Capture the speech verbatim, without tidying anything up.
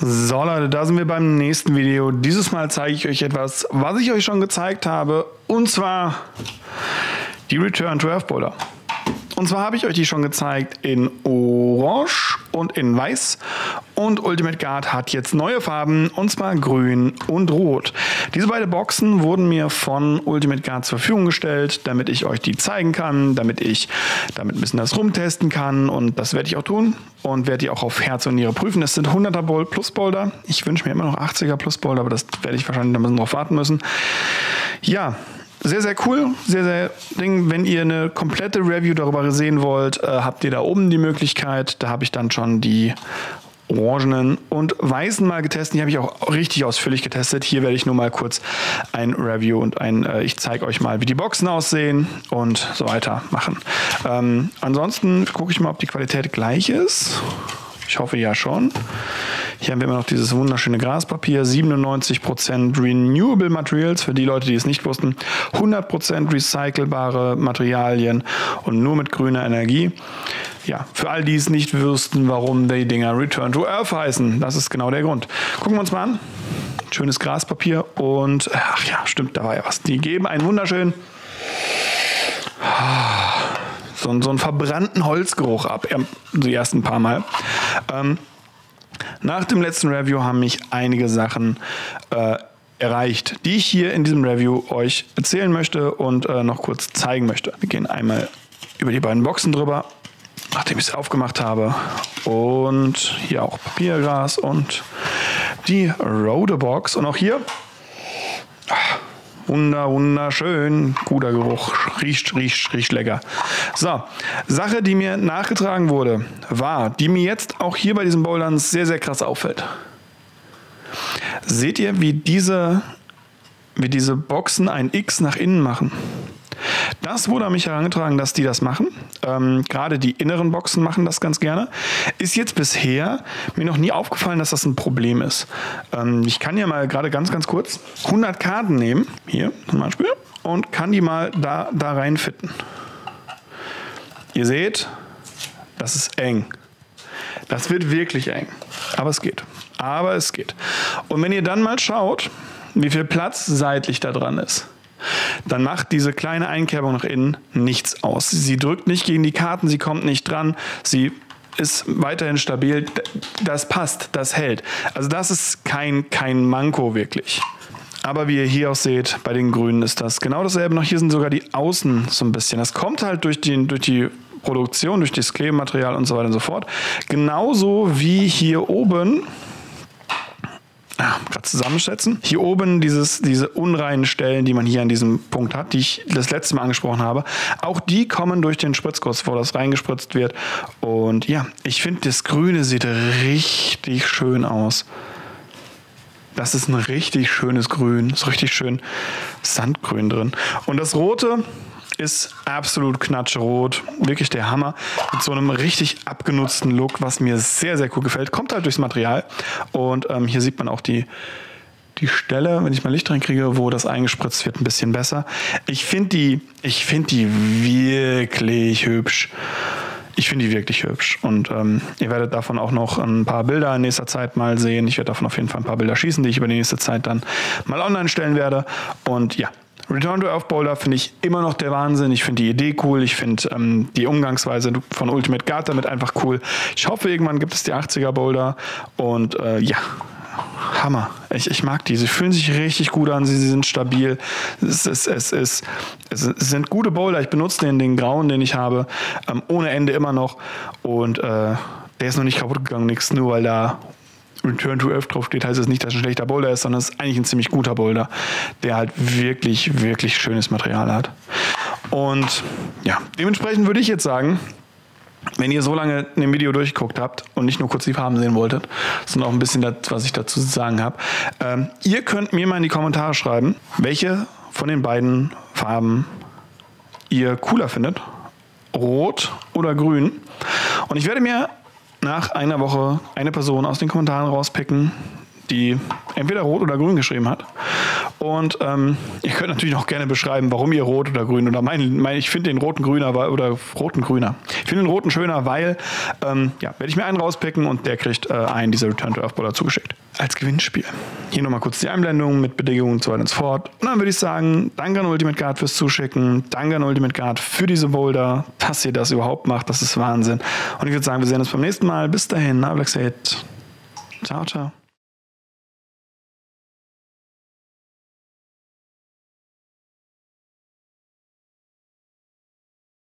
So Leute, da sind wir beim nächsten Video. Dieses Mal zeige ich euch etwas, was ich euch schon gezeigt habe, und zwar die Return to Earth Boulder. Und zwar habe ich euch die schon gezeigt in Orange und in Weiß, und Ultimate Guard hat jetzt neue Farben, und zwar Grün und Rot. Diese beiden Boxen wurden mir von Ultimate Guard zur Verfügung gestellt, damit ich euch die zeigen kann, damit ich damit ein bisschen das rumtesten kann, und das werde ich auch tun und werde die auch auf Herz und Niere prüfen. Das sind hunderter Plus Boulder. Ich wünsche mir immer noch achtziger Plus Boulder, aber das werde ich wahrscheinlich noch ein bisschen drauf warten müssen. Ja. Sehr, sehr cool, sehr, sehr Ding. Wenn ihr eine komplette Review darüber sehen wollt, äh, habt ihr da oben die Möglichkeit. Da habe ich dann schon die orangenen und weißen mal getestet. Die habe ich auch richtig ausführlich getestet. Hier werde ich nur mal kurz ein Review und ein, äh, ich zeige euch mal, wie die Boxen aussehen und so weiter machen. Ähm, ansonsten gucke ich mal, ob die Qualität gleich ist. Ich hoffe ja schon. Hier haben wir immer noch dieses wunderschöne Graspapier, siebenundneunzig Prozent Renewable Materials, für die Leute, die es nicht wussten, hundert Prozent recycelbare Materialien und nur mit grüner Energie. Ja, für all die es nicht wüssten, warum die Dinger Return to Earth heißen, das ist genau der Grund. Gucken wir uns mal an. Schönes Graspapier und, ach ja, stimmt, da war ja was. Die geben einen wunderschönen, so, so einen verbrannten Holzgeruch ab, die ersten paar Mal. Ähm, Nach dem letzten Review haben mich einige Sachen äh, erreicht, die ich hier in diesem Review euch erzählen möchte und äh, noch kurz zeigen möchte. Wir gehen einmal über die beiden Boxen drüber, nachdem ich es aufgemacht habe. Und hier auch Papiergras und die Rode Box. Und auch hier, ach, wunder, wunderschön, guter Geruch, riecht, riecht, riecht lecker. So, Sache, die mir nachgetragen wurde, war, die mir jetzt auch hier bei diesen Bouldern sehr, sehr krass auffällt. Seht ihr, wie diese, wie diese Boxen ein X nach innen machen? Das wurde an mich herangetragen, dass die das machen. Ähm, gerade die inneren Boxen machen das ganz gerne. Ist jetzt bisher mir noch nie aufgefallen, dass das ein Problem ist. Ähm, ich kann ja mal gerade ganz, ganz kurz hundert Karten nehmen, hier zum Beispiel, und kann die mal da, da reinfitten. Ihr seht, das ist eng. Das wird wirklich eng. Aber es geht. Aber es geht. Und wenn ihr dann mal schaut, wie viel Platz seitlich da dran ist, dann macht diese kleine Einkerbung nach innen nichts aus. Sie drückt nicht gegen die Karten, sie kommt nicht dran, sie ist weiterhin stabil. Das passt, das hält. Also das ist kein, kein Manko wirklich. Aber wie ihr hier auch seht, bei den Grünen ist das genau dasselbe. Noch hier sind sogar die Außen so ein bisschen. Das kommt halt durch die, durch die Produktion, durch das Klebematerial und so weiter und so fort. Genauso wie hier oben, gerade zusammensetzen. Hier oben dieses, diese unreinen Stellen, die man hier an diesem Punkt hat, die ich das letzte Mal angesprochen habe, auch die kommen durch den Spritzguss, wo das reingespritzt wird. Und ja, ich finde, das Grüne sieht richtig schön aus. Das ist ein richtig schönes Grün, ist richtig schön Sandgrün drin. Und das Rote ist absolut knatschrot, wirklich der Hammer, mit so einem richtig abgenutzten Look, was mir sehr, sehr cool gefällt. Kommt halt durchs Material, und ähm, hier sieht man auch die, die Stelle, wenn ich mal Licht reinkriege, wo das eingespritzt wird, ein bisschen besser. Ich finde die, ich finde die wirklich hübsch. Ich finde die wirklich hübsch, und ähm, ihr werdet davon auch noch ein paar Bilder in nächster Zeit mal sehen. Ich werde davon auf jeden Fall ein paar Bilder schießen, die ich über die nächste Zeit dann mal online stellen werde. Und ja, Return to Earth Boulder finde ich immer noch der Wahnsinn. Ich finde die Idee cool. Ich finde ähm, die Umgangsweise von Ultimate Guard damit einfach cool. Ich hoffe, irgendwann gibt es die achtziger Boulder. Und äh, ja, Hammer. Ich, ich mag die. Sie fühlen sich richtig gut an. Sie, sie sind stabil. Es, ist, es, ist, es sind gute Boulder. Ich benutze den, den grauen, den ich habe, ähm, ohne Ende immer noch. Und äh, der ist noch nicht kaputt gegangen. Nichts, nur weil da Return to Earth drauf steht, heißt es nicht, dass es ein schlechter Boulder ist, sondern es ist eigentlich ein ziemlich guter Boulder, der halt wirklich, wirklich schönes Material hat. Und ja, dementsprechend würde ich jetzt sagen, wenn ihr so lange in dem Video durchgeguckt habt und nicht nur kurz die Farben sehen wolltet, sondern auch ein bisschen das, was ich dazu zu sagen habe, ähm, ihr könnt mir mal in die Kommentare schreiben, welche von den beiden Farben ihr cooler findet. Rot oder grün. Und ich werde mir nach einer Woche eine Person aus den Kommentaren rauspicken, die entweder rot oder grün geschrieben hat. Und ähm, ihr könnt natürlich noch gerne beschreiben, warum ihr rot oder grün oder mein, mein ich finde den roten grüner oder roten grüner. Ich finde den roten schöner, weil ähm, ja, werde ich mir einen rauspicken und der kriegt äh, einen dieser Return to Earth Boulder zugeschickt. Als Gewinnspiel. Hier nochmal kurz die Einblendung mit Bedingungen und so weiter und so fort. Und dann würde ich sagen, danke an Ultimate Guard fürs Zuschicken, danke an Ultimate Guard für diese Boulder, dass ihr das überhaupt macht, das ist Wahnsinn. Und ich würde sagen, wir sehen uns beim nächsten Mal. Bis dahin, na, Black State. Ciao, ciao.